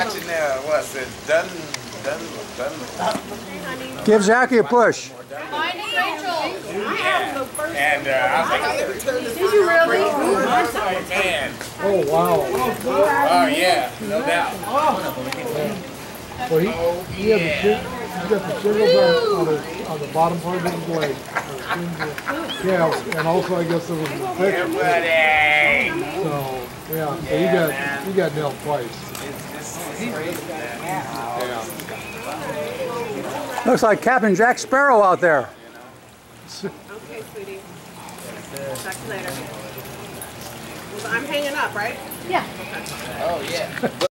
watching what's it? Done. Give Zachary a push. And I was like, Did you really? man. Oh, wow. Oh, yeah, no doubt. Well, he got the shingles on the bottom part of his leg. Yeah, and also I guess there was an infection. So, yeah, so he got nailed twice. Yeah. Looks like Captain Jack Sparrow out there. Okay, sweetie. Talk to you later. I'm hanging up, right? Yeah. Oh, yeah.